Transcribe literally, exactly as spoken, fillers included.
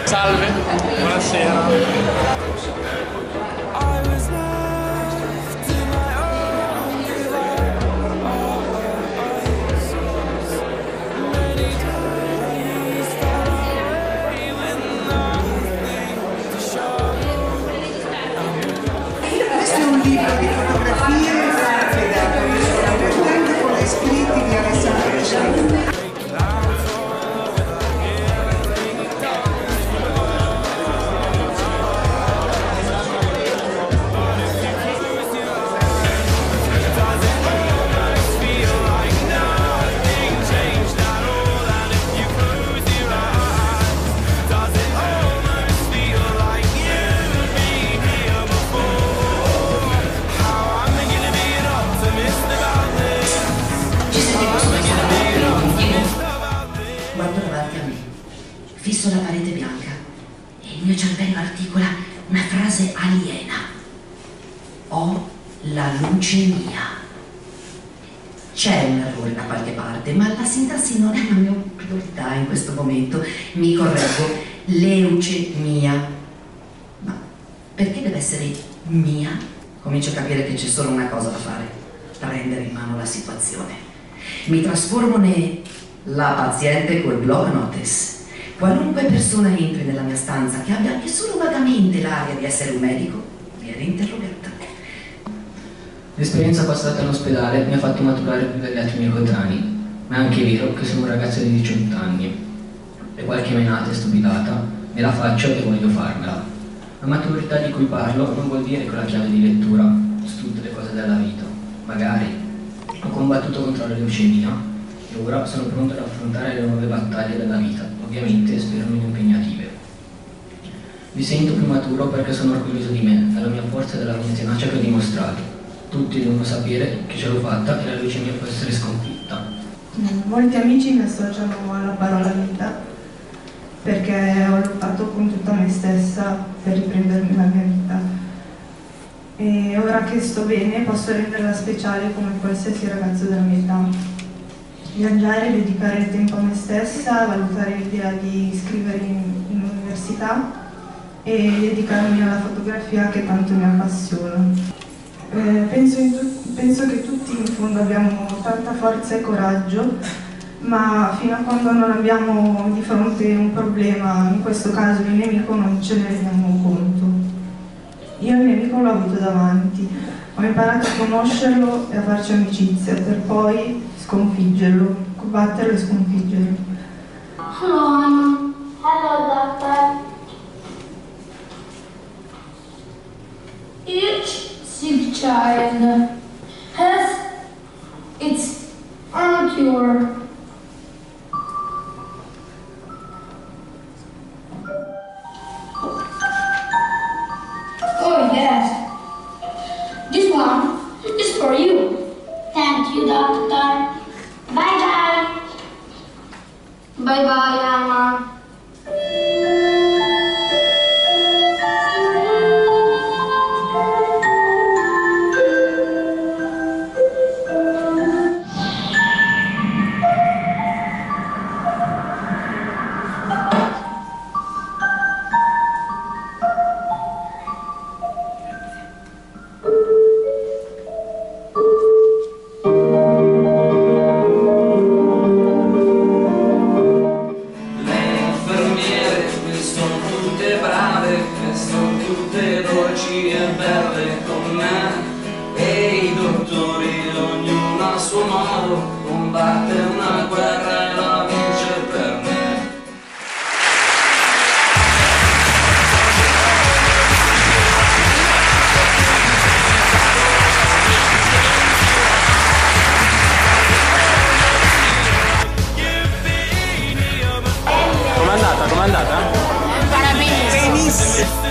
Salve, buonasera. Questo è un libro di fotografie fatte da professore Albertani con gli scritti di Alessandro Sciarri. Guardo davanti a me, fisso la parete bianca e il mio cervello articola una frase aliena. Ho la luce mia. C'è un errore da qualche parte, ma la sintassi non è la mia priorità in questo momento. Mi correggo, leucemia. Ma perché deve essere mia? Comincio a capire che c'è solo una cosa da fare: prendere in mano la situazione. Mi trasformo nella paziente col block notice. Qualunque persona entri nella mia stanza che abbia anche solo vagamente l'aria di essere un medico viene interrogata. L'esperienza passata all'ospedale mi ha fatto maturare più degli altri miei coetanei, ma è anche vero che sono un ragazzo di diciotto anni e qualche menata e stupidata me la faccio e voglio farmela. La maturità di cui parlo non vuol dire che ho la chiave di lettura su tutte le cose della vita. Magari ho combattuto contro la leucemia e ora sono pronto ad affrontare le nuove battaglie della vita, ovviamente spero meno impegnative. Mi sento più maturo perché sono orgoglioso di me, della mia forza e della mia tenacia che ho dimostrato. Tutti devono sapere che ce l'ho fatta e la leucemia può essere sconfitta. Molti amici mi associano alla parola vita perché ho lottato con tutta me stessa per riprendermi la mia vita. E ora che sto bene posso renderla speciale come qualsiasi ragazzo della mia età. Viaggiare, dedicare il tempo a me stessa, valutare l'idea di iscrivermi in, in università e dedicarmi alla fotografia che tanto mi appassiona. Eh, penso, in penso che tutti in fondo abbiamo tanta forza e coraggio, ma fino a quando non abbiamo di fronte un problema, in questo caso il nemico, non ce ne rendiamo conto. Io il nemico l'ho avuto davanti, ho imparato a conoscerlo e a farci amicizia, per poi sconfiggerlo, combatterlo e sconfiggerlo. Hello, Anna. Hello, doctor. Each sick child has its own cure. Oh yes, this one is for you. Thank you, doctor. Bye bye. Bye bye, Anna. Tutte dolci e belle con me, e i dottori ognuno a suo modo combatte una guerra e la vince per me. Com'è andata? Com'è andata? Benissimo.